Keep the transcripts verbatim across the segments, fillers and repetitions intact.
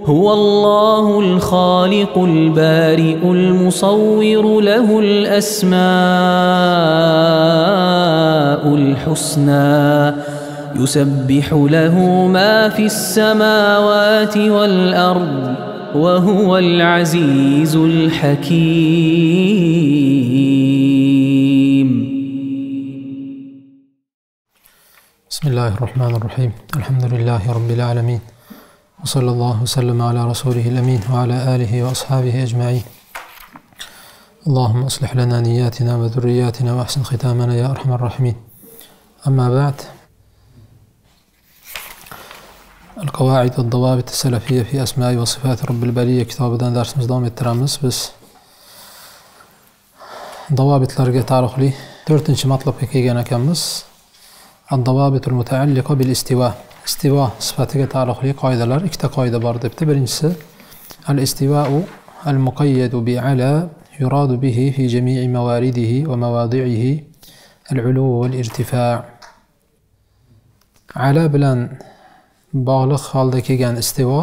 هو الله الخالق البارئ المصور له الأسماء الحسنى يسبح له ما في السماوات والأرض وهو العزيز الحكيم. بسم الله الرحمن الرحيم. الحمد لله رب العالمين، وصلى الله وسلم على رسوله الأمين وعلى آله وأصحابه أجمعين. اللهم أصلح لنا نياتنا وذرياتنا وأحسن ختامنا يا أرحم الراحمين. أما بعد، القواعد والضوابط السلفية في أسماء وصفات رب البرية kitobidan darsimiz davom ettiramiz. Biz ضوابطlarga taalluqli to'rtinchi matlabga kelgan ekanmiz. Ad-dawabitul mutaalliqa bil istiwa. Istiwa sifatiga taalluqli qoidalar, ikkita qoida bor debdi. Birinchisi al-istiwa'u al-muqayyadu bi ala yuradu bihi fi jami'i mawaridihi wa mawadi'ihi al-ulu wal-irtifa'. Ala bilan bog'liq holda kelgan istivo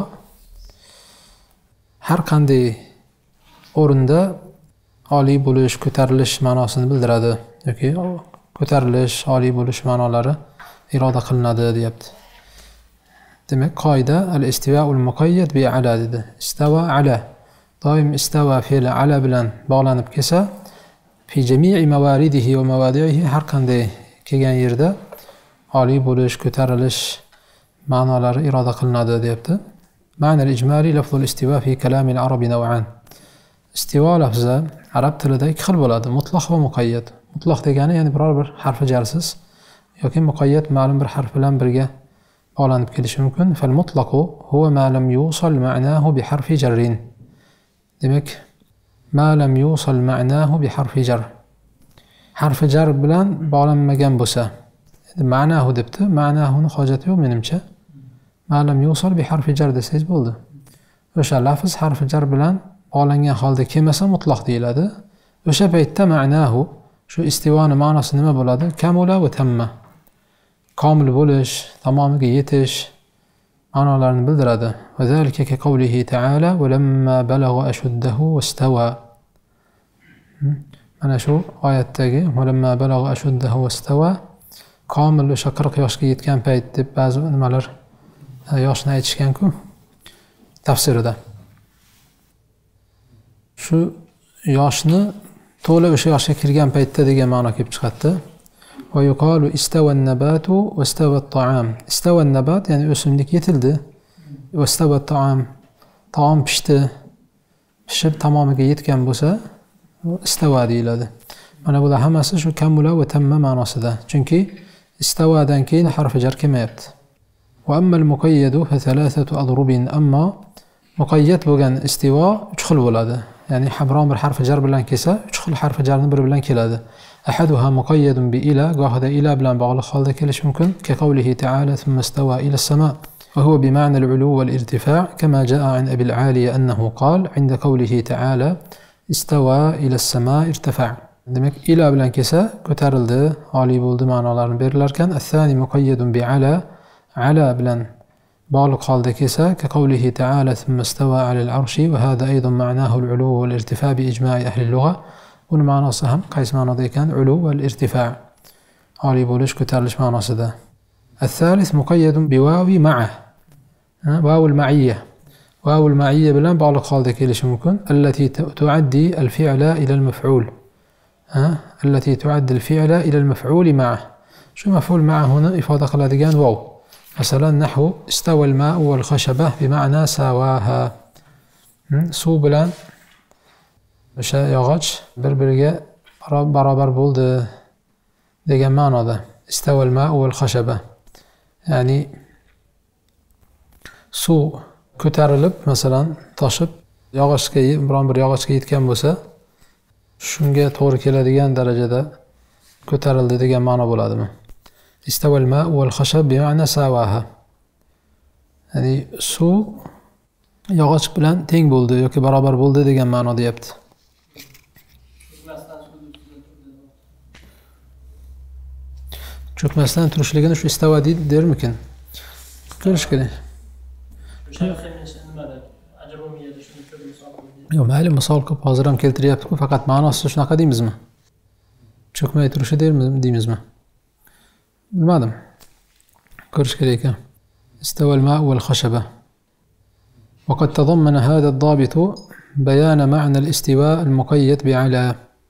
har qanday o'rinda oliy bo'lish, ko'tarilish ma'nosini bildiradi yoki ko'tarilish, oliy bo'lish ma'nolari iroda qilinadi deyapti. Demak, qoida al-istivaul muqayyad bi ala dedi. Istava ala. Doim istava fe'li ala bilan bog'lanib kelsa, fi jami'i mawaridihi va mawadi'ihi har qanday kelgan yerda oliy bo'lish, ko'tarilish ma'nolari iroda qilinadi deyapti. Ma'na al-ijmali lafzul istiva fi kalam al-arab naw'an. Istiva lafzi arab tilida ikki xil bo'ladi, mutlaq va muqayyad. Mutlaq degani ya'ni biror bir harfi jarsiz yoki muqayyad ma'lum bir harf bilan birga bog'lanib kelishi mumkin. Fal mutlaqu huwa ma lam yusal ma'nahu bi harfi jarrin. Demak, ma lam yusal ma'nahu bi harfi jar. Harfi jar bilan bog'lanmagan bo'lsa, ma'nahu debdi. Ma'nahuni hojati yo'q menimcha. Ma lam yusal bi harfi jar desangiz bo'ldi. O'sha lafz harfi jar bilan bog'langan holda kelmasa mutlaq deyiladi. O'sha paytda ma'nahu, shu istivoni ma'nosi nima bo'ladi? Kamula va tamma. Komil bo'lish, tamomiga yetish ma'nolarini bildiradi. Va zalika ka qawlihi ta'ala va lamma balagha ashuddahu wastawa. Mana shu oyatdagi va lamma balagha ashuddahu wastawa, komil o'sha qirq yoshga yetgan payt deb ba'zi nimalar yoshni aytishgan-ku tafsirida. Shu yoshni to'la o'sha yoshga kirgan paytda degan ma'no kelib chiqadi. Va yuqalu istawa an-nabatu va istawa at-ta'am. Istawa an-nabat ya'ni o'simlik yetildi. Va istawa at-ta'am, taom pishdi. Pishib tamomiga yetgan bo'lsa, istawa deyiladi. Mana bular hammasi shu kamula va tamma ma'nosida. Chunki istawadan keyin harfi jar kelmayapti. Va amma al-muqayyadu fa thalathatu adrubin. Ammo muqayyad bo'lgan istivo uch xil bo'ladi. Ya'ni biron bir harfi jar bilan kelsa, uch xil harfi jarni bir bilan keladi. Ahaduha muqayyadun bi ila, gohida ila bilan bog'liq holda kelishi mumkin. Ka qawlihi ta'ala thumma istawa ila as-sama. Va huwa bi ma'na al-ulu wal-irtifa' kama ja'a 'an Abi al-'Aliya annahu qala 'inda qawlihi ta'ala istawa ila as-sama' irtafa'. Demak, ila bilan kelsa ko'tarildi, oliy bo'ldi ma'nolarini berilar ekan. As-sani muqayyadun bi ala, ala bilan bog'liq holda kelsa ka qawlihi ta'ala thumma istawa 'ala al-'arshi va hada aydan ma'nahu al-'ulu wal-irtifa' bi ijma'i ahli al-lugha. Buni ma'nosi ham qaysi ma'noda ekan? Ulu wal-irtifa', oliy bo'lish, ko'tarilish ma'nosida. As-salis muqayyadun bi wawi ma'a. Wawul ma'iyya. Wawul ma'iyya bilan bog'liq holda kelishi mumkin. Allati tu'addi al-fi'la ila al-maf'ul. Ha, allati tu'addi al-fi'la ila al-maf'ul ma'a. Shu maf'ul ma'a huni ifoda qiladigan waw. Masalan, nahwu istawa al-ma'u wal-khashaba bi ma'na sawaha. Suv bilan o'sha yog'och bir-biriga barobar bo'ldi degan ma'noda. Istawa al-ma'u wal-khashaba. Ya'ni suv ko'tarilib, masalan, toshib yog'ochga, biron bir yog'ochga yetgan bo'lsa, shunga to'g'ri keladigan darajada ko'tarildi degan ma'no bo'ladimi? Istawa al-ma'u wal-khashab bi ma'na sawaha. Ya'ni suv yog'och bilan teng bo'ldi yoki barobar bo'ldi degan ma'no deyapti. Cho'kmasdan turishligini shu istava dermikin? Ko'rish kerak. ajrumiyada shuni ko'p misol qildi. Yo'q, mayli misol qilib hozir ham keltiryapti-ku, faqat ma'nosi shunaqa deymizmi? Cho'kmay turishi deymizmi? Bilmadim. Ko'rish kerak ekan. استوى الماء والخشبة. وقد تضمن هذا الضابط بيان معنى الاستواء المقيد بعلى.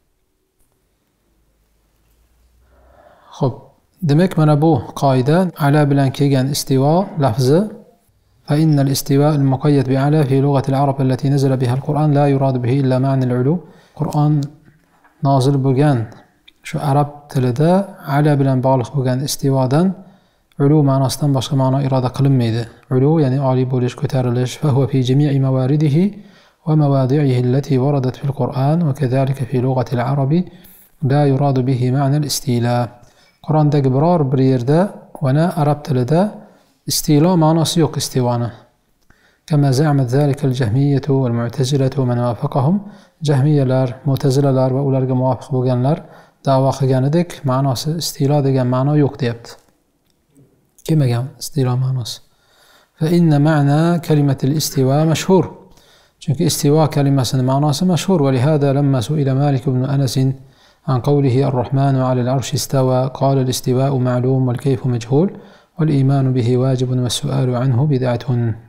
خب demek mana bu qoida ala bilan kelgan istivo lafzi فإن الاستواء المقيد بعلى في لغة العرب التي نزل بها القرآن لا يراد به إلا معنى العلو. Qur'on nozil bo'lgan shu arab tilida ala bilan bog'liq bo'lgan istivodan ulu ma'nosidan boshqa ma'no iroda qilinmaydi. Ulu ya'ni oliy bo'lish, ko'tarilish. فهو في جميع موارده ومواضعه التي وردت في القرآن وكذلك في لغة العرب لا يراد به معنى الاستيلاء. Qur'ondagi biror bir yerda va arab tilida istilo ma'nosi yo'q istivoni. كما زعمت ذلك الجهمية والمعتزلة ومن وافقهم. Jahmiyalar, Mu'tazilalar va ularga muvofiq bo'lganlar da'vo qilganidek ma'nosi istilo degan ma'no yo'q deyapti. Kelmagan istilo ma'nosi. فإن معنى كلمة الاستواء مشهور. Chunki istivo kalimasining ma'nosi mashhur. ولهذا لما سئل مالك بن أنس عن قوله الرحمن على العرش استوى قال الاستواء معلوم والكيف مجهول والإيمان به واجب والسؤال عنه بدعة.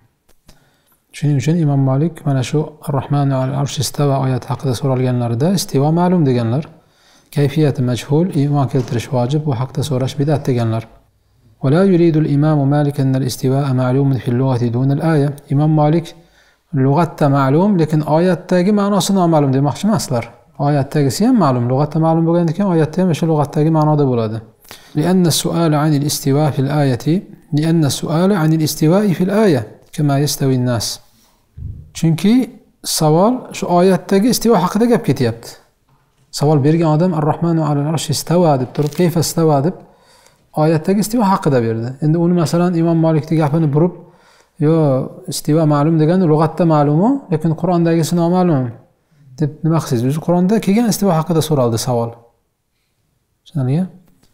Shuning uchun Imom Malik mana shu Ar-Rahman al-Arsh istawa oyati haqida so'ralganlarida istivo ma'lum deganlar. Kayfiyati majhul, iymon keltirish vojib, bu haqda so'rash bid'at deganlar. ولا يريد الإمام مالك أن الاستواء معلوم في اللغة دون الآية. Imom Malik lug'atda ma'lum, lekin oyatdagi ma'nosi noma'lum demoqchi emaslar. Oyatdagisi ham ma'lum, lug'atda ma'lum bo'lgandan keyin oyatda ham o'sha lug'atdagi ma'noda bo'ladi. لأن السؤال عن الاستواء في الآية لأن السؤال عن الاستواء في الآية كما يستوي الناس. Chunki savol shu oyatdagi istivo haqida gap ketyapti. Savol bergan odam Ar-Rahmanu alal arshi istawa deb turib, kayfa istawa deb oyatdagi istivo haqida berdi. Endi uni masalan Imom Malikning gapini burib, yo istivo ma'lum degani lug'atda ma'lum-u, lekin Qur'ondagisi noma'lum deb nima qilsangiz? O'zi Qur'onda kelgan istivo haqida so'raldi savol. Tushunarli?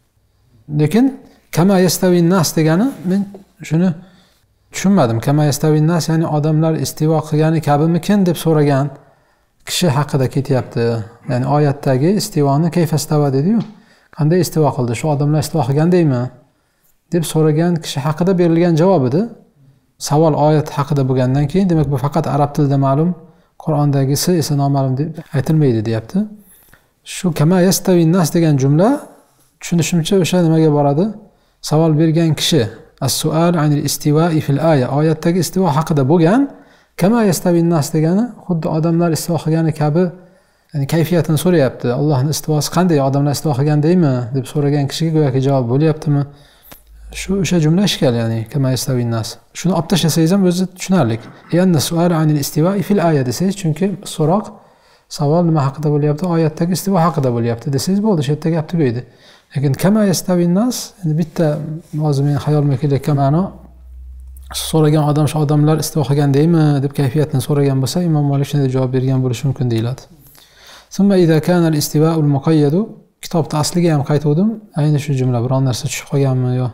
Lekin kama yastawi nas degani men shuni tushunmadim. Kama yastawi nas ya'ni odamlar istivo qilgani kabimikin deb so'ragan kishi haqida ketyapti. Ya'ni oyatdagi istivoni kayfa istawa dedi-yu. Qanday istivo qildi? Shu odamlar istivo qilgandaymi? deb so'ragan kishi haqida berilgan javob edi. Savol oyat haqida bo'lgandan keyin demak bu faqat arab tilida ma'lum, Qur'ondagisi esa noma'lum deb aytilmaydi deyapti. Shu kama yastawi nas degan jumla tushunishimcha o'sha nimaga boradi? Savol bergan kishi as-su'al anil istiwa'i fil aya oyatdagi istivo haqida bo'lgan, kama yastawi nas degani xuddi odamlar istivo qilgani kabi, ya'ni kayfiyatini so'rayapti. Allohning istivosi qanday, odamlar istivo qilgandaymi deb so'ragan kishiga go'yoki javob bo'lyaptimi? Shu o'sha jumla ishkal, ya'ni kama yastawi nas. Shuni olib tashlasangiz ham o'zi tushunarli. Yanna su'al anil istiwa'i fil aya desangiz, chunki so'roq savol nima haqida bo'lyapti? Oyatdagi istivo haqida bo'lyapti desangiz bo'ldi, shu yerda gap tugaydi. Lekin kama yastawi nas, endi bitta hozir men xayolimga kelayotgan ma'no so'ragan odam shu odamlar istivo qilgandaymi deb kayfiyatini so'ragan bo'lsa, Imom Malik shunday javob bergan bo'lishi mumkin deyiladi. Summa idza kana al-istiwa'u al-muqayyad, kitobda asliga ham qaytuvdim, ayni shu jumla biron narsa tushib qolganmi yo?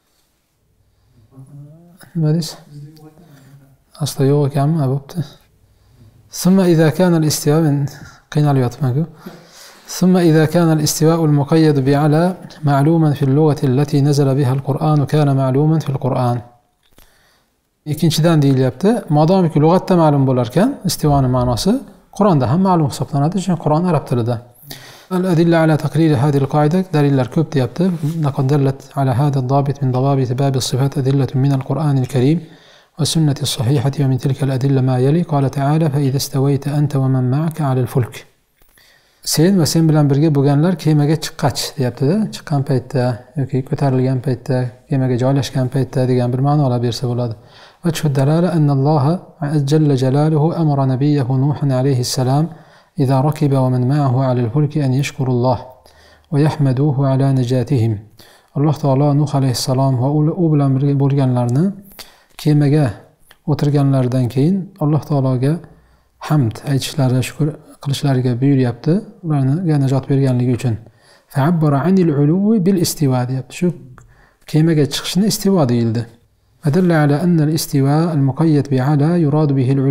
Nima deysiz? Asli yo'q ekanmi? Bo'pti. Summa idza kana al-istiwa' min qiynalyapman-ku. ثم إذا كان الاستواء المقيد بعلى معلوما في اللغة التي نزل بها القرآن كان معلوما في القرآن. Ikkinchidan deyilyapti, modomiki lug'atda ma'lum bo'larkan, istivoning ma'nosi Qur'onda ham ma'lum hisoblanadi, chunki Qur'on arab tilida. Al-adilla ala taqrir hadhihi al-qoida, dalillar ko'p deyapti. Laqad dallat ala hadha ad-dabit min dawabit bab as-sifat adillatun min al-Qur'an al-karim wa sunnati as-sahihati wa min tilka al-adilla ma yali. Qala ta'ala fa idha istawayta anta wa man ma'aka ala al-fulk. Sen va sen bilan birga bo'lganlar kemaga chiqqach deyapti-da, chiqqan paytda yoki ko'tarilgan paytda, kemaga joylashgan paytda degan bir ma'nolar bersa bo'ladi. Va shu dalala annalloha jalla jalaluhu amara nabiyahu Nuhan alayhi salam idza rakiba wa man ma'ahu 'ala al-fulki an yashkurulloh va yahmaduhu 'ala najatihim. Alloh taolo Nuh alayhissalom va u bilan birga bo'lganlarni kemaga o'tirganlaridan keyin Alloh taologa hamd aytishlari, shukr qilishlariga buyuryapti, ularga najot berganligi uchun. Fa'abbara 'anil 'uluwi bil istiwa deyapti. Shu kemaga chiqishni istivo deyildi. Adalla ala anna al-istiwa al-muqayyad bi'ala yurad bihi al-'ulu.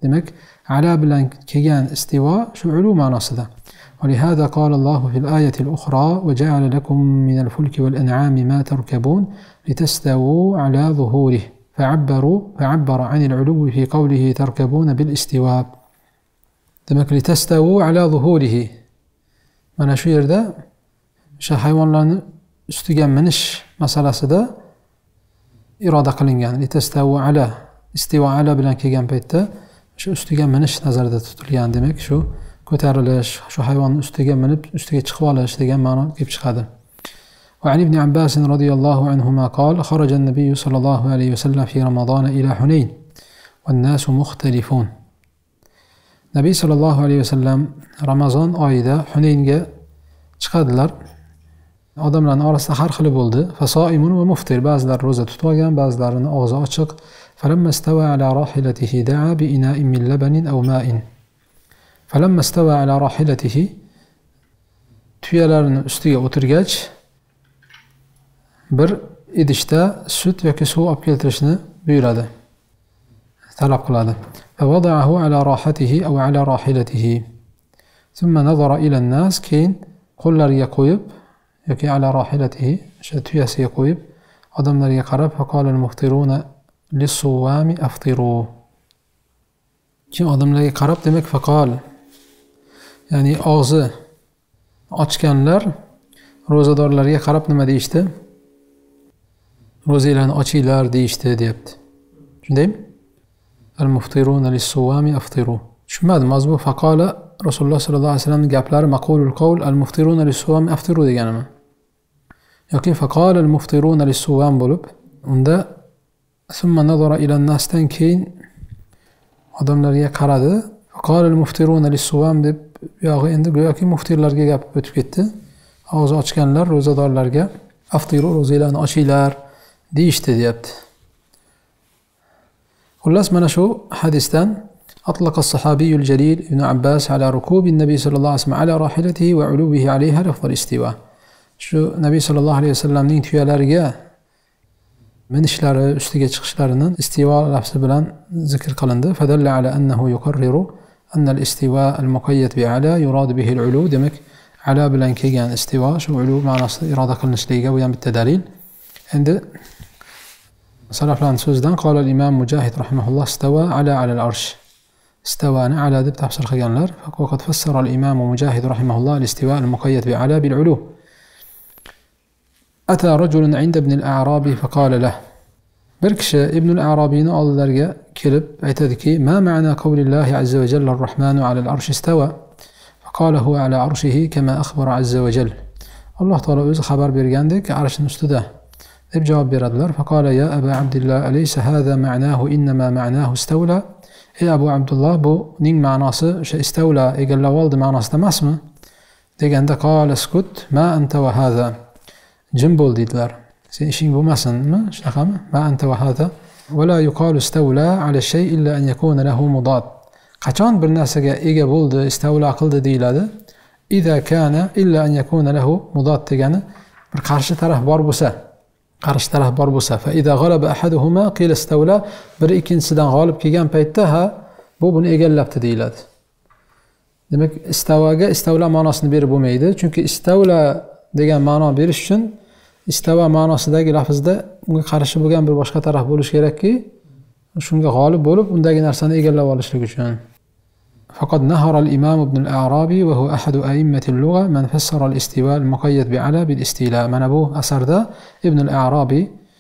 Demak, ala bilan kelgan istivo shu ulu ma'nosida. ولهذا قال الله في الآية الأخرى وجعل لكم من الفلك والأنعام ما تركبون لتستووا على ظهوره فعبروا فعبر عن العلو في قوله تركبون بالاستواء. Demak, لتستووا على ظهوره. Mana shu yerda o'sha hayvonlarni ustiga minish masalasida iroda qilingan. Litastawu ala, istivo ala bilan kelgan paytda shu ustiga minish nazarda tutilgan. Demak, shu ko'tarilish, shu hayvonning ustiga minib, ustiga chiqib olish degan ma'no kelib chiqadi. وعن ابن عباس رضي الله عنهما قال خرج النبي صلى الله عليه وسلم في رمضان إلى حنين والناس مختلفون. Nabiy sallallohu alayhi vasallam Ramazon oyida Hunaynga chiqadilar. Odamlarning orasida har xil bo'ldi. Fasoimun va muftir, ba'zilar roza tutib olgan, ba'zilarining og'zi ochiq. Falamma stawa ala rahilatihi da'a bi ina'in min labanin aw ma'in. Falamma stawa ala rahilatihi, tuyalarining ustiga o'tirgach bir idishda sut yoki suv olib keltirishni buyuradi, talab qiladi. فوضعه على راحته أو على راحلته ثم نظر إلى الناس كين qo'llariga qo'yib yoki ala rahilatihi, o'sha tuyasiga qo'yib odamlarga qarab faqala al-muftiruna lis-suwami aftiru. Kim odamlarga qarab, demak faqal, ya'ni og'zi ochganlar ro'zadorlarga qarab nima deyishdi? Ro'zanglarni ochinglar deyishdi, deyapti. Shundaymi? Al-muftiruna lis-suwami aftiru. Tushunmadim, mazbu faqala Rasululloh sallallohu alayhi vasallamning gaplari maqulul qawl al-muftiruna lis-suwami aftiru deganimi? Yoki faqala al-muftiruna lis-suwam bo'lib, unda summa nazara ila an-nasdan keyin odamlarga qaradi. Faqala al-muftiruna lis-suwam deb yog'i endi go'yoki muftirlarga gap o'tib ketdi. Og'zi ochganlar ro'zadorlarga aftiru, ro'zanglarni ochinglar deyishdi, deyapti. Xullas, mana shu hadisdan أطلق الصحابي الجليل ابن عباس على ركوب النبي صلى الله عليه وسلم على راحلته وعلوه عليها لفظ الاستواء. Shu Nabiy sallallohu alayhi vasallamning tuyalariga minishlari, ustiga chiqishlarining istivo lafzi bilan zikr qilindi. Fadalla ala annahu yuqarriru anna al-istiwa al-muqayyad bi ala yurad bihi al-ulu. Demak, ala bilan kelgan istivo shu ulu ma'nosida iroda qilinishligiga bu ham bitta dalil. Endi salaflarning so'zidan qala al-imam Mujahid rahimahulloh istawa ala ala al-arsh. استوى على دب تفسير خيانلر. وقد فسر الإمام مجاهد رحمه الله الاستواء المقيد بعلى بالعلو. أتى رجل عند ابن الأعرابي فقال له بركش ابن الأعرابي نقول درجة كلب اعتذكي ما معنى قول الله عز وجل الرحمن على العرش استوى؟ فقال هو على عرشه كما أخبر عز وجل. الله تعالى أوز خبر بيرجاندك عرش نستده. دب جواب بيردلر. فقال يا أبا عبد الله أليس هذا معناه إنما معناه استولى؟ Ey Abu Abdullah, bu ning ma'nosi o'sha istavla, egallab oldi ma'nosida emasmi? Deganda qala skut ma anta va hada. Jim bo'l dedilar. Sen ishing bo'lmasinmi? Shunaqami? Ma anta va hada. Va la yuqalu istawla ala shay illa an yakuna lahu mudad. Qachon bir narsaga ega bo'ldi, istavla qildi deyiladi? Iza kana illa an yakuna lahu mudad degani bir qarshi taraf bor bo'lsa, qarshi taraf bor bo'lsa, fa idza g'alaba ahaduhuma qila istawla, bir ikkinchisidan g'olib kelgan paytda ha bu buni egallabdi deyiladi. Demak, istavaga istavla ma'nosini berib bo'lmaydi, chunki istavla degan ma'no berish uchun istava ma'nosidagi lafzda unga qarshi bo'lgan bir boshqa taraf bo'lish kerakki, shunga g'olib bo'lib undagi narsani egallab olishlik uchun. فقد نهر الإمام ابن الأعرابي وهو أحد أئمة اللغة من فسر الاستواء المقيد بعلى بالاستيلاء. من أبوه أثر ده ابن الأعرابي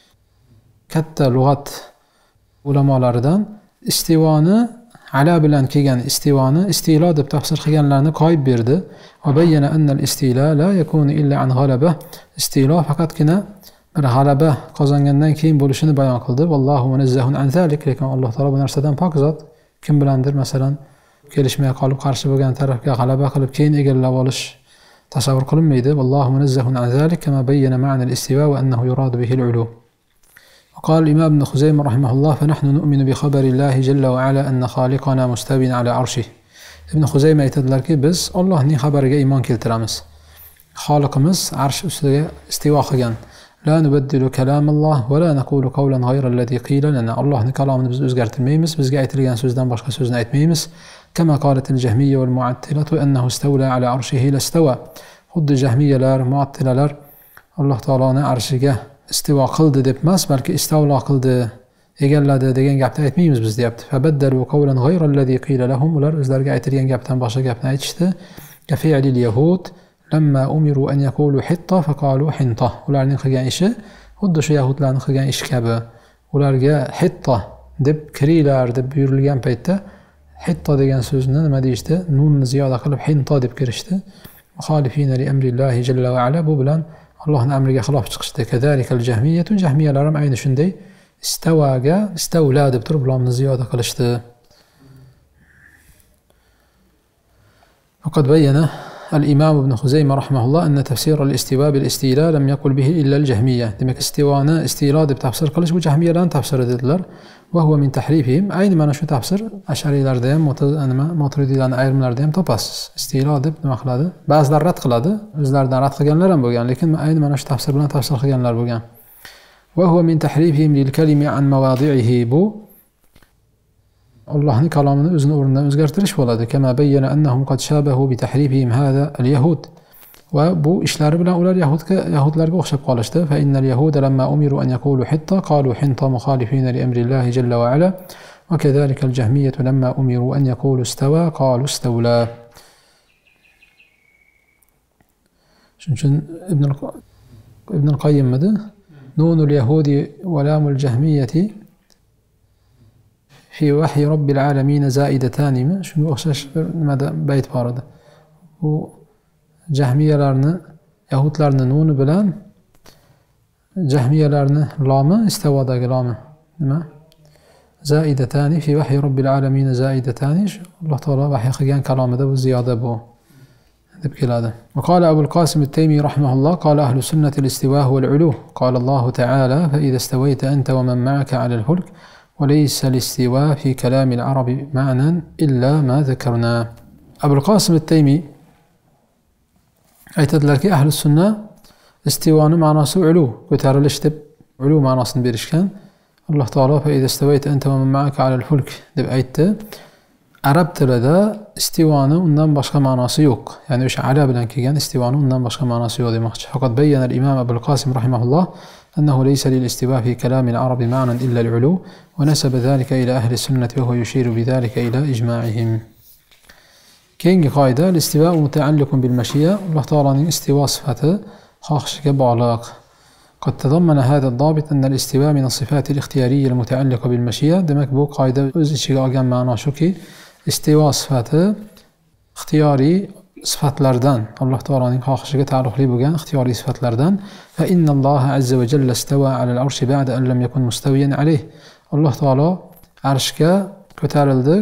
كت لغة علماء الأردن استواء على بلان كيجان استواء استيلاء ده بتفسير خيان لأنه قايب بيرده. وبين أن الاستيلاء لا يكون إلا عن غلبة. استيلاء فقط كنا غلبة قازangandan keyin bo'lishini bayon qildi. Vallohu munazzahun an zalik. Lekin Alloh taolo bu narsadan pok zot. Kim bilandir masalan kelishmay qolib qarshi bo'lgan tarafga g'alaba qilib keyin egallab olish tasavvur qilinmaydi. Vallohu munazzahun an zalik kama bayyana ma'na al-istiwa wa annahu yurad bihi al-ulu. وقال الإمام ابن خزيمة رحمه الله فنحن نؤمن بخبر الله جل وعلا أن خالقنا مستو على عرشه. ابن خزيمة aytadilarki, biz Allohning xabariga iymon keltiramiz. Xoliqimiz arsh ustida istivo qilgan. La nubaddilu kalamalloh va la naqulu qawlan ghayrallazi qila lana. Allohning kalomini biz o'zgartirmaymiz, bizga aytilgan so'zdan boshqa so'zni aytmaymiz. Kama qalatil jahmiyya wal mu'attilatu annahu istawla ala arshihi lastawa. Xuddi jahmiyalar, mu'attilalar Alloh taoloning arshiga istivo qildi deb emas, balki istavlo qildi, egalladi degan gapni aytmaymiz biz deyapti. Fabaddalu qawlan ghayrallazi qila lahum. Ular o'zlariga aytilgan gapdan boshqa gapni aytishdi. Ka fi'lil yahud lamma umiru an yaqulu hitta faqalu hinta. Ularning qilgan ishi xuddi shu yahudlarning qilgan ishi kabi. Ularga hitta deb kiringlar deb buyurilgan paytda hitta degan so'zni nima deyishdi? Nunni ziyoda qilib hinta deb kirishdi. Muxalifina li amrillahi jalla va ala. Bu bilan Allohning amriga xilof chiqishdi. Kazalikal jahmiyatu, jahmiyalar ham ayni shunday istavaga istavla deb turib lomni ziyoda qilishdi. Faqad bayyana al-Imam ibn Xuzayma rahimahullah anna tafsir al-istiwa bil-istila lam yaqul bihi illa al-jahmiyya. Demak, istivoni istila deb tafsir qilish bu jahmiyalarning tafsiri dedilar. Va huwa min tahrifihim. Ayni mana shu tafsir Ash'ariylarda ham, Maturidiylarning ayrimlarida ham topasiz. Istila deb nima qiladi? Ba'zilar rad qiladi, o'zlaridan rad qilganlar ham bo'lgan, lekin ayni mana shu tafsir bilan tafsir qilganlar bo'lgan. Va huwa min tahrifihim lil-kalimi an mawadi'ihi. Bu Allohning kalomini o'zini o'rnidan o'zgartirish bo'ladi. Kama bayyana annahum qad shabahu bi tahrifihim hada al-yahud. Va bu ishlari bilan ular yahudga yahudlarga o'xshab qolishdi. Fa innal yahuda lamma umiru an yaqulu hitta qalu hinta mukhalifina li amrillahi jalla va ala. Va kadhalika al-jahmiyyah lamma umiru an yaqulu istawa qalu istawla. Shuning uchun Ibn Ibn al-Qayyim dedi, nunul yahudi va lamul jahmiyyati fi vahyi robbil alamin zaidatanimi. Shunga o'xshash bir nimada bayt bor edi. Bu jahmiyalarni, yahudlarni nuni bilan jahmiyalarni lomi istavodagi lomi nima? Zaidatani fi vahyi robbil alamin zaidatani. Alloh taolo vahiy qilgan kalomida bu ziyoda bu deb keladi. Va qala Abul Qasim at-Taymi rahimahullah qala ahli sunnati al-istiwa huwa al-ulu. Qala Alloh ta'ala fa idha istawayta anta wa man ma'aka 'ala al-fulk وليس الاستواء في كلام العرب معنى إلا ما ذكرنا. أبو القاسم التيمي aytadilar ki ahli sunna istivoni ma'nosi ulu, ko'tarilish deb ulu ma'nosini berishgan. Alloh taolo fa idza stawayta anta wa man ma'aka 'ala al-fulk deb aytdi. Arab tilida istivoni undan boshqa ma'nosi yo'q. Ya'ni o'sha ala bilan kelgan istivoni undan boshqa ma'nosi yo'q demoqchi. Faqat bayyana al-Imam Abul Qasim rahimahullah أنه ليس للاستواء في كلام العرب معنى إلا العلو ونسب ذلك إلى أهل السنة وهو يشير بذلك إلى إجماعهم. كينجي قاعدة الاستواء متعلق بالمشيئة. الله تعالى استواء صفته خاخشك بعلاق. قد تضمن هذا الضابط أن الاستواء من الصفات الاختيارية المتعلقة بالمشيئة. دمك بو قاعدة أزيشيغ أجمع معنا شوكي استواء صفته اختياري صفاتlardan, Alloh taoloning xohishiga taalluqli bo'lgan ixtiyoriy sifatlardan. Fa innalloha azza va jalla istawa alal arshi ba'da an lam yakun mustawiyan alayh. Alloh taolo arshga ko'tarildi.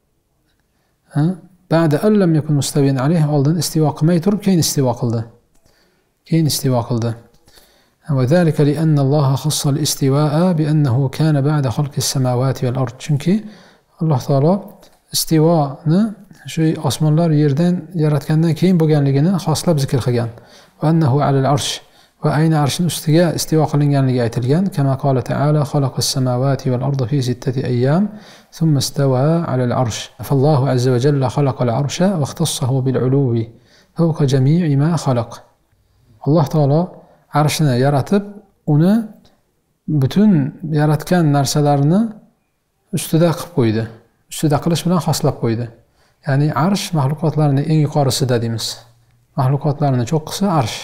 Ha? Ba'da an lam yakun mustawiyan alayh, oldin istivo qilmay turib keyin istivo qildi. Keyin istivo qildi. Va zalika li anna Alloh khassa al-istiwa'a bi annahu kana ba'da khalqi as-samawati wal ard. Chunki Alloh taolo istivoni shu osmonlar yerdan yaratgandan keyin bo'lganligini xoslab zikr qilgan. Va annahu alal arsh. Va ayni arshning ustiga istivo qilinganligi aytilgan. Kama qala ta'ala xalaqas samawati wal arda fi sittati ayyam thumma istawa alal arsh. Fallohu azza va jalla xalaqal arsha va ixtassahu bil uluwi fawqa jami'i ma xalaq. Alloh taolo arshni yaratib, uni butun yaratgan narsalarni ustida qilib qo'ydi. Ustida qilish bilan xoslab qo'ydi. Ya'ni arsh mahluqotlarning eng yuqorisida deymiz. Mahluqotlarning cho'qqisi arsh.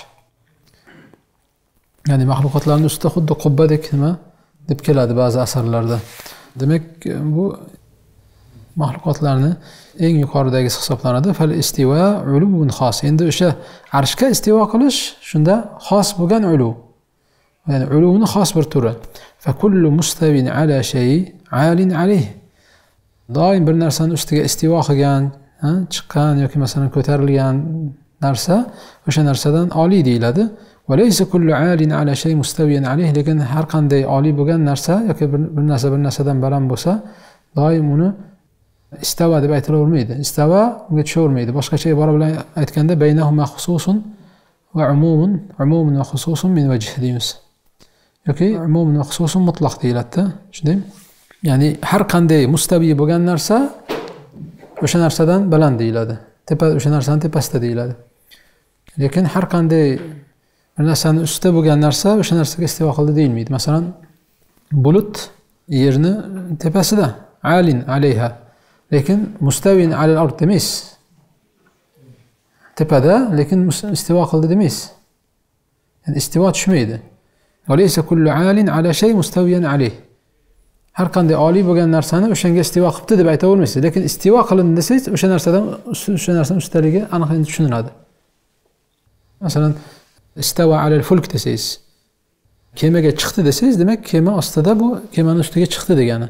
Ya'ni mahluqotlarning ustida xuddi qubbadek nima deb keladi ba'zi asarlarda. Demak, bu mahluqotlarning eng yuqoridagi hisoblanadi. Fal istiwa ulubun xos. Endi o'sha arshga istivo qilish shunda xos bo'lgan ulu. Ya'ni uluvni xos bir turi. Fa kullu mustawin ala shay 'alin alayh. Doim bir narsani ustiga istivo qilgan, chiqqan yoki masalan ko'tarilgan narsa o'sha narsadan oliy deyiladi. Va laysa kullu 'alin 'ala shay mustawiyan alayh. Lekin har qanday oliy bo'lgan narsa yoki bir narsa bir narsadan baland bo'lsa, doim uni istava deb aytilavermaydi. Istava unga tushavermaydi. Boshqacha ibora bilan aytganda baynahuma xususun va umumun, umumun va xususun min vajh deymiz. yoki umum va xususun mutlaq deyiladi-da. Shunday. Ya'ni har qanday mustavi bo'lgan narsa o'sha narsadan baland deyiladi. Tepa o'sha narsaning tepasida deyiladi. Lekin har qanday bir narsaning ustida bo'lgan narsa o'sha narsaga istivo qildi deyilmaydi. Masalan, bulut yerni tepasida, alin alayha. Lekin mustawin alal ard demaysiz. Tepada, lekin istivo qildi demaysiz. Yani istivo tushmaydi. Walaysa kullu alin ala shay mustawiyan alayh. Har qanday oliy bo'lgan narsani o'shanga istivo qilibdi deb ayta olmaysiz. Lekin istivo qilindi desangiz, o'sha narsadan o'sha narsaning ustaligi aniq endi tushuniladi. Masalan, istawa alal fulk desangiz, kemaga chiqdi desangiz, demak kema ostida bu kemaning ustiga chiqdi degani.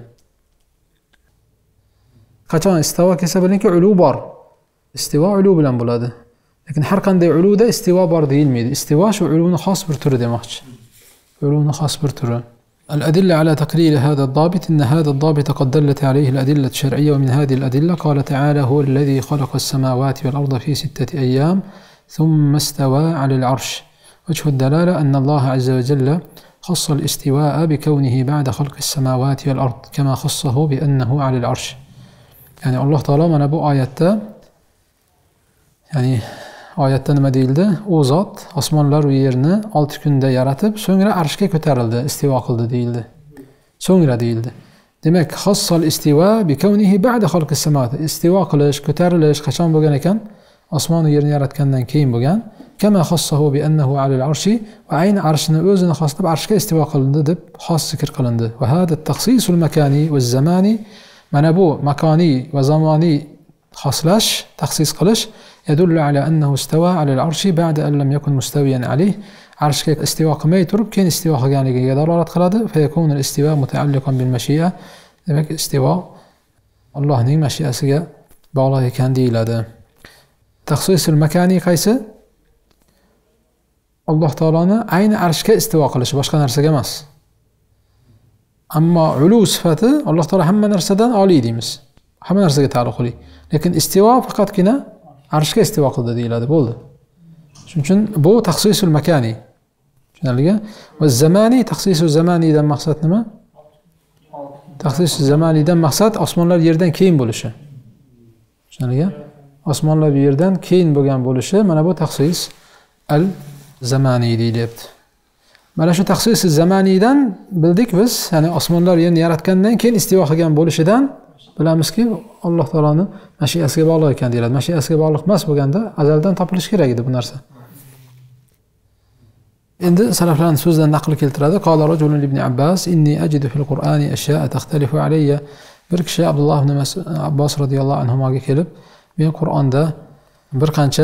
Qachon istivo kelsa bilingki, ulu bor. Istivo ulu bilan bo'ladi. Lekin har qanday uluda istivo bor deyilmaydi. Istivo shu uluning xos bir turi demoqchi. Uluning xos bir turi. الأدلة على تقرير هذا الضابط إن هذا الضابط قد دلت عليه الأدلة الشرعية ومن هذه الأدلة قال تعالى هو الذي خلق السماوات والأرض في ستة أيام ثم استوى على العرش. وجه الدلالة أن الله عز وجل خص الاستواء بكونه بعد خلق السماوات والأرض كما خصه بأنه على العرش. يعني الله تعالى من أبو آياته يعني oyatda nima deyildi? U zot osmonlar va yerni olti kunda yaratib, so'ngra arshga ko'tarildi, istivo qildi deyildi. So'ngra deyildi. Demak, xossal istivo bi kawnihi ba'da xalqis samawati. Istivo qilish, ko'tarilish qachon bo'lgan ekan? Osmon va yerni yaratgandan keyin bo'lgan. Kama xossahu bi annahu alal arshi va ayni arshni o'zini xoslab arshga istivo qilindi deb xos zikr qilindi. Va hada at-takhsisul makani va zamani, mana bu makoniy va zamoniy xoslash, taxsis qilish يدل على أنه استوى على العرش بعد أن لم يكن مستويا عليه. عرشga istivo qilmay turib, keyin istivo qilganligiga dalolat qiladi. فيكون الاستواء متعلقا بالمشيئة. Demak, istivo Allohning mashiasiga bog'liq ekan deyiladi. Taxsisul makani qaysi? Alloh taoloni ayni arshga istivo qilishi, boshqa narsaga emas. Ammo ulu sifati Alloh taolo hamma narsadan oliy deymiz. Hamma narsaga taalluqli. Lekin istivo faqatgina arshga istivo qildi deyiladi, bo'ldi. Shuning uchun bu taxsisul makani. Tushunarligi? Va zamani, taxsisul zamanidan maqsad nima? Taxsisul zamanidan maqsad osmonlar yerdan keyin bo'lishi. Tushunarligi? Osmonlar yerdan keyin bo'lgan bo'lishi, mana bu taxsis al zamani deyilyapti. Mana shu taxsis zamanidan bildik biz, ya'ni osmonlar yerni yaratgandan keyin istivo qilgan bo'lishidan bilamizki, Alloh taoloning mashiasiga bog'liq ekan deyiladi. Mashiasiga bog'liq emas bo'lganda azaldan topilishi kerak edi bu narsa. Endi salaflarning so'zdan naql keltiradi. Qala rajulun ibn Abbas inni ajidu fil Qur'ani ashya'a takhtalifu alayya. Bir kishi Abdulloh ibn Abbos radhiyallohu anhuga kelib, men Qur'onda bir qancha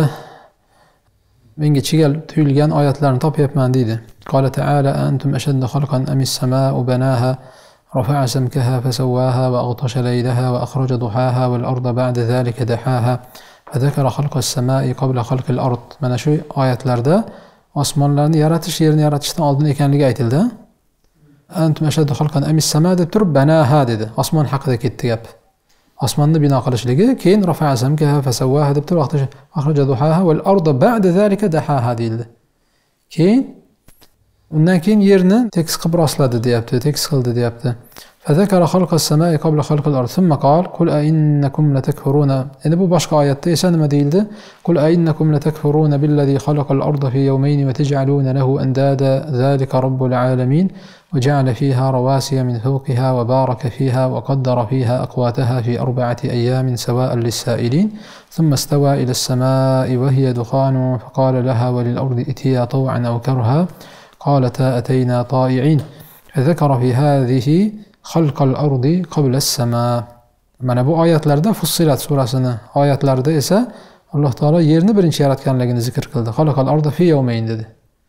menga chigal tuyulgan oyatlarni topyapman deydi. Qala ta'ala antum ashaddu khalqan amis samaa'u banaha رفع سمكها فسواها وأغطش ليلها وأخرج ضحاها والأرض بعد ذلك دحاها فذكر خلق السماء قبل خلق الأرض. Mana shu oyatlarda osmonlarni yaratish, yerni yaratishdan oldin ekanligi aytildi. Antum ashaddu khalqan amis sama deb turib banaha dedi. Osmon haqida ketdi gap. Osmonni bino qilishligi, keyin rafa'a samkaha fasawwaha deb turib akhraja duhaha wal arda ba'da zalika dahaha deyildi. Keyin undan keyin yerni tekis qilib rostladi deyapti, tekis qildi deyapti. Fazakara xalqas samai qabla xalqil ard. Thumma qal qul a innakum latakfuruna. Endi bu boshqa oyatda esa nima deyildi? Qul a innakum latakfuruna billazi xalaqal arda fi yawmayn wa taj'aluna lahu andada zalika rabbul alamin wa ja'ala fiha rawasiya min fawqiha wa baraka fiha wa qaddara fiha aqwataha fi arba'ati ayamin sawa'an lis-sa'ilin. Thumma istawa ila as-samai wa hiya dukhanun faqala laha wa lil ardi itiya taw'an aw karha قالتا أتينا طائعين. فذكر في هذه خلق الأرض قبل السماء. Mana bu oyatlarda Fussilat surasini oyatlarida esa Alloh taolo yerni birinchi yaratganligini zikr qildi. Xalaqal arda fi yawmayn dedi.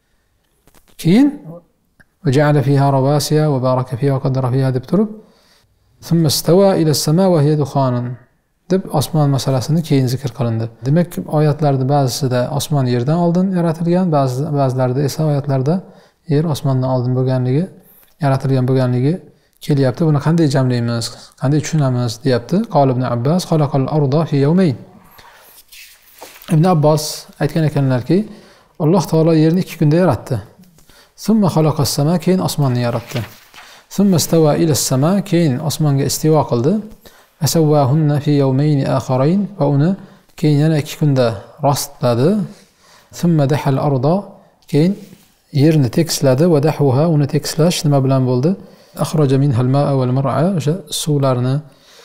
Keyin va ja'ala fiha rawasiya va baraka fiha va qaddara fiha deb turib, thumma istawa ila as-samaa wa hiya dukhanun deb osmon masalasini keyin zikr qilindi. Demak, oyatlarda ba'zisida osmon yerdan oldin yaratilgan, ba'zi ba'zilarida esa oyatlarda yer osmondan oldin bo'lganligi, yaratilgan bo'lganligi kelyapti. Buni qanday jamlaymiz, qanday tushunamiz deyapti. Qol ibn Abbas xalaqal arda fi yawmayn. Ibn Abbos aytgan ekanlarki, Alloh taolo yerni ikki kunda yaratdi. ثم خلق السماء كين أسمان يرتّ ثم استوى إلى السماء كين أسمان استواء قلد فسواهن في يومين آخرين وأنا كين ينا كندا راست لدى ثم دح الأرض كين يرن تكسلد ودحوها ون تكسلاش نما بلان بولد أخرج منها الماء والمرعى سولارنا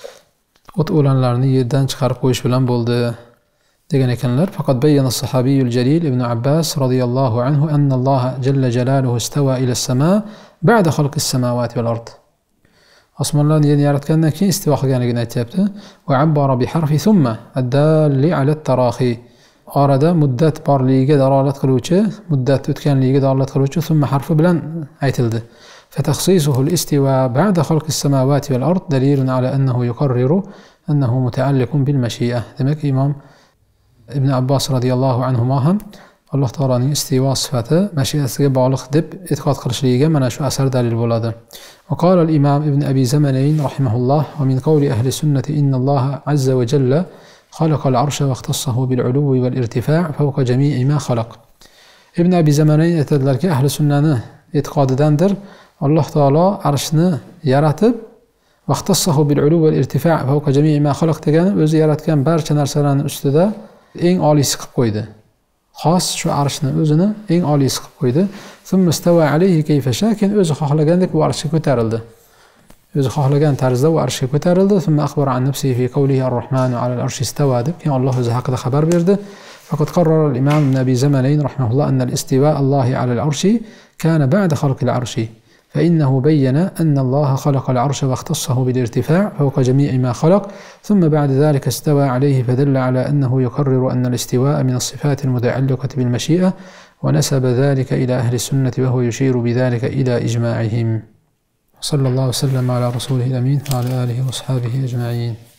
وطولانlarni yerdan chiqarib qo'yish bilan bo'ldi degan ekanlar. Faqat bayyana as-sahabiyul jalil Ibn Abbas radhiyallohu anhu anna Alloh jalla jalaluhu istawa ila as-samaa ba'da xalqi as-samawati wal ard. Osmonlarni yerni yaratgandan keyin istivo qilganligini aytibdi. Va abbara bi harfi thumma ad-dalli ala at-tarahi. Orada muddat borligiga dalolat qiluvchi, muddat o'tganligiga dalolat qiluvchi thumma harfi bilan aytildi. فتخصيصه الاستواء بعد خلق السماوات والأرض دليل على أنه يقرر أنه متعلق بالمشيئة. demek İmam İbn Abbas radhiyallohu anhuma ham Alloh taolaning istivo sifati mashiatiga bog'liq deb e'tiqod qilishligiga mana shu asar dalil bo'ladi. وقال الإمام ابن أبي زمنين رحمه الله ومن قول أهل السنة إن الله عز وجل خلق العرش واختصه بالعلو والارتفاع فوق جميع ما خلق. Ibn Abi Zamaneyn aytadilarki, ahli sunnani e'tiqodidandir Alloh taolo arshni yaratib vaqtassahu bil ulu val irtifa' fawqa jami'i ma xalaq degani o'zi yaratgan barcha narsalarning ustida eng oliysi qilib qo'ydi. Xos shu arshni o'zini eng oliysi qilib qo'ydi. Thumma istawa alayhi kayfa sha, keyin o'zi xohlagandek bu arshga ko'tarildi. O'zi xohlagan tarzda u arshga ko'tarildi. Thumma akhbara an nafsihi fi qawlihi ar-rahmanu 'ala al-arshi istawa deb keyin Alloh o'zi haqida xabar berdi. فقد قرر الإمام ابن أبي زمنين رحمه الله أن الاستواء الله على العرش كان بعد خلق العرش فإنه بين أن الله خلق العرش واختصه بالارتفاع فوق جميع ما خلق ثم بعد ذلك استوى عليه فدل على أنه يقرر أن الاستواء من الصفات المتعلقة بالمشيئة ونسب ذلك إلى أهل السنة وهو يشير بذلك إلى إجماعهم. صلى الله وسلم على رسوله الأمين وعلى آله وأصحابه أجمعين.